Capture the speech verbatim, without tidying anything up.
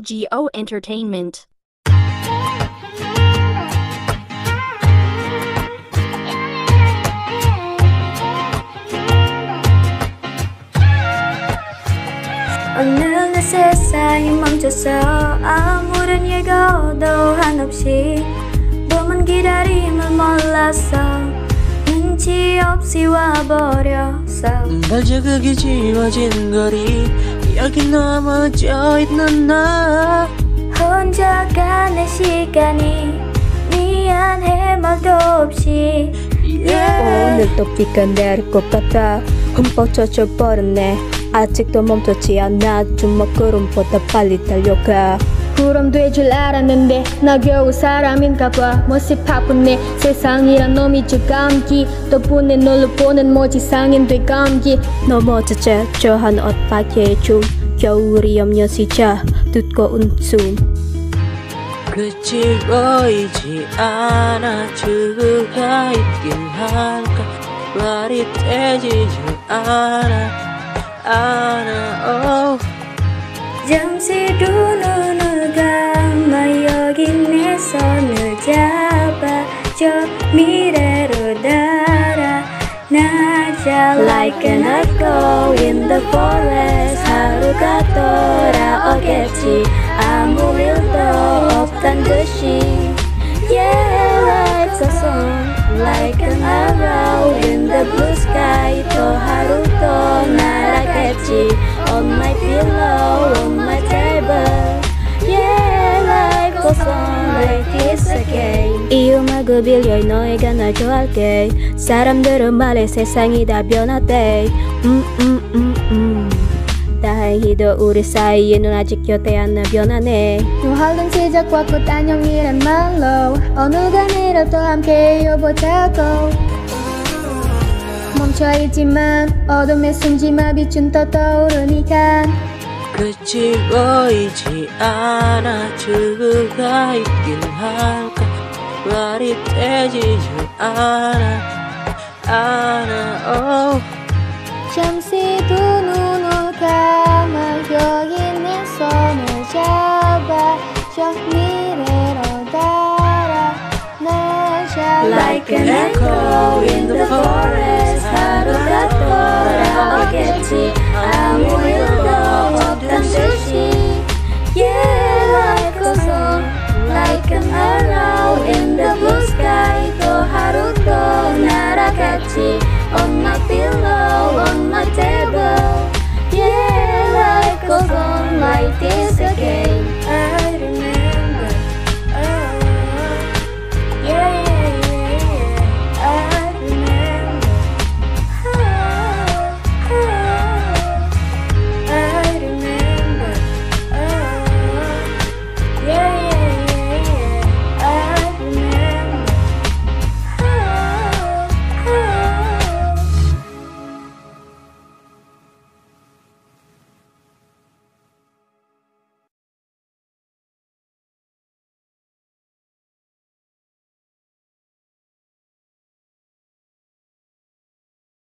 L G O Entertainment. 오늘 내 세상이 멈춰서 아무런 예고도 한없이 몸은 기다림을 몰랐어. 눈치 없이 와버렸어. 발자국이 지워진 거리 여기 넘어져 있는 나 혼자 가는 시간이 미안해 말도 없이 yeah. 오늘도 비가 내릴 것 같아 흠뻑 젖어버렸네. 아직도 멈췄지 않아 주먹구름보다 빨리 달려가. 구름 될 줄 알았는데 나 겨우 사람인가봐. 멋이 바쁘네 세상이란 놈이 줄 감기 덕분에 널로 보는 모지 상인 돼 감기. 넘어졌지 저한 엇박의 춤 겨울이 염려시자 두꺼운 숨 끝이 보이지 않아 주가 있긴 할까 말이 되지 않아 않아 oh. 잠시 두 눈을 감아 여기 내 손을 잡아 저 미래로 달아 나자 Like an echo in the forest 하루가 돌아오겠지 아무 일도 없단 듯이 Yeah like a song Like an arrow in the blue sky 또 하루 또 날아겠지 On my pillow, on my table Yeah like a song like this again. 이 음악을 빌려 너희가 날 좋아할게. 사람들은 말해 세상이 다 변했대. 음, 음, 음, 음. 다행히도 우리 사이에는 아직 곁에 안나 변하네. 노하던 시작과 끝 안녕이란 말로 어느 간이라도 함께 이어보자고. 멈춰있지만 어둠에 숨지마 빛은 또 떠오르니까 끝이 보이지 않아 주가 있긴 할까 말이 되지 않아 않아 oh. 잠시 두 눈을 감아 여기 내 손을 잡아 저 미래로 달아 나자 Like an echo in the forest 하루가 돌아오겠지 아무 일도 없단 듯이 Yeah like a song Like an arrow in the blue sky 또 하루 또 날아갔지 On my pillow, on my table Yeah like a song like this